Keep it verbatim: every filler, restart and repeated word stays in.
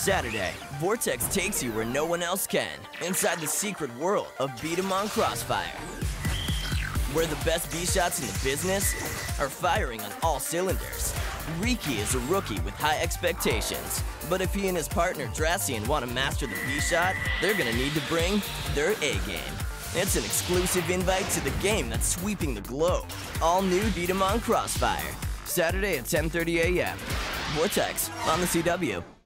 Saturday, Vortexx takes you where no one else can, inside the secret world of B-Daman Crossfire, where the best B-shots in the business are firing on all cylinders. Riki is a rookie with high expectations, but if he and his partner Drassian want to master the B-shot, they're gonna need to bring their A-game. It's an exclusive invite to the game that's sweeping the globe. All new B-Daman Crossfire, Saturday at ten thirty a m Vortexx on the C W.